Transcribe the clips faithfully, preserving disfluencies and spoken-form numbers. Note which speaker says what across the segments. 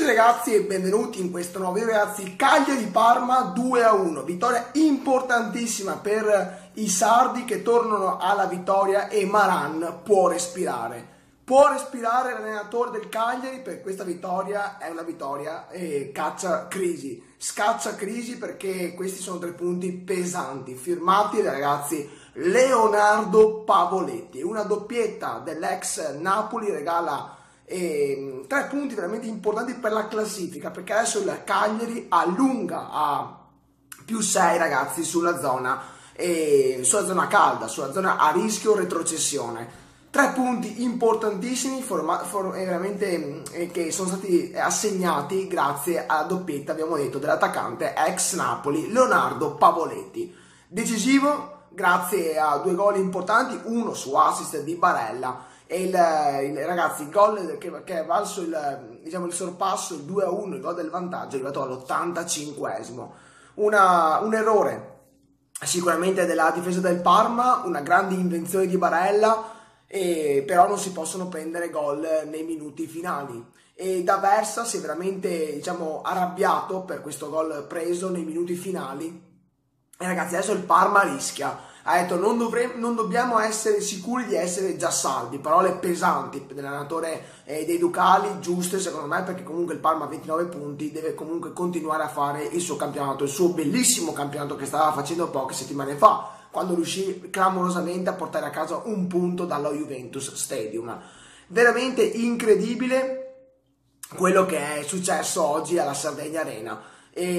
Speaker 1: ragazzi e benvenuti in questo nuovo video ragazzi. Cagliari-Parma due a uno, vittoria importantissima per i sardi che tornano alla vittoria e Maran può respirare. Può respirare l'allenatore del Cagliari per questa vittoria, è una vittoria e caccia crisi, scaccia crisi perché questi sono tre punti pesanti, firmati dai ragazzi Leonardo Pavoletti, una doppietta dell'ex Napoli regala E tre punti veramente importanti per la classifica, perché adesso il Cagliari allunga a più sei ragazzi sulla zona, e, sulla zona calda, sulla zona a rischio retrocessione. Tre punti importantissimi forma, for, eh, veramente, eh, che sono stati assegnati grazie alla doppietta, abbiamo detto, dell'attaccante ex Napoli Leonardo Pavoletti. Decisivo grazie a due gol importanti, uno su assist di Barella. E il, il, ragazzi, il gol che, che è valso il, diciamo, il sorpasso, il due a uno, il gol del vantaggio, è arrivato all'ottantacinquesimo. Una, un errore sicuramente della difesa del Parma, una grande invenzione di Barella, e, però non si possono prendere gol nei minuti finali. E D'Aversa si è veramente, diciamo, arrabbiato per questo gol preso nei minuti finali. E ragazzi, adesso il Parma rischia. Ha detto non, dovremo, non dobbiamo essere sicuri di essere già salvi, parole pesanti dell'allenatore eh, dei Ducali, giuste secondo me, perché comunque il Parma ha ventinove punti, deve comunque continuare a fare il suo campionato, il suo bellissimo campionato che stava facendo poche settimane fa, quando riuscì clamorosamente a portare a casa un punto dallo Juventus Stadium. Veramente incredibile quello che è successo oggi alla Sardegna Arena.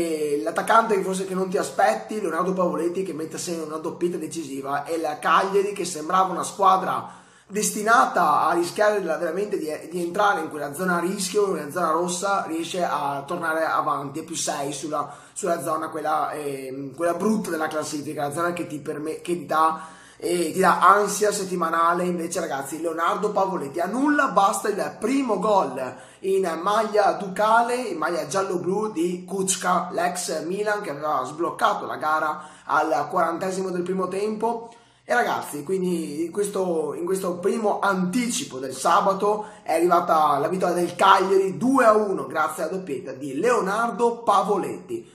Speaker 1: E l'attaccante che forse che non ti aspetti, Leonardo Pavoletti, che mette a segno una doppietta decisiva, e la Cagliari che sembrava una squadra destinata a rischiare veramente di, di entrare in quella zona a rischio, in quella zona rossa, riesce a tornare avanti a più sei sulla, sulla zona quella, eh, quella brutta della classifica, la zona che ti, permet, che ti dà e ti dà ansia settimanale. Invece ragazzi, Leonardo Pavoletti annulla, basta il primo gol in maglia ducale, in maglia giallo-blu di Kučka, l'ex Milan, che aveva sbloccato la gara al quarantesimo del primo tempo. E ragazzi, quindi in questo, in questo primo anticipo del sabato è arrivata la vittoria del Cagliari due a uno grazie alla doppietta di Leonardo Pavoletti.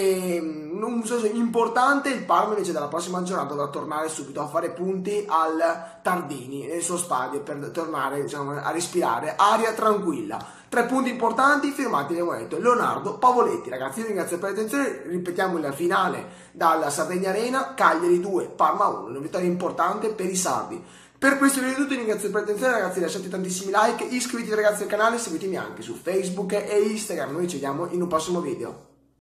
Speaker 1: E un senso importante. Il Parma invece dalla prossima giornata dovrà tornare subito a fare punti al Tardini nel suo stadio per tornare, diciamo, a respirare aria tranquilla. Tre punti importanti firmati nel momento Leonardo Pavoletti. Ragazzi, vi ringrazio per l'attenzione, ripetiamo il finale dalla Sardegna Arena: Cagliari due, Parma uno, una vittoria importante per i sardi. Per questo video è tutto, vi ringrazio per l'attenzione ragazzi, lasciate tantissimi like, iscrivetevi ragazzi al canale, seguitemi anche su Facebook e Instagram. Noi ci vediamo in un prossimo video.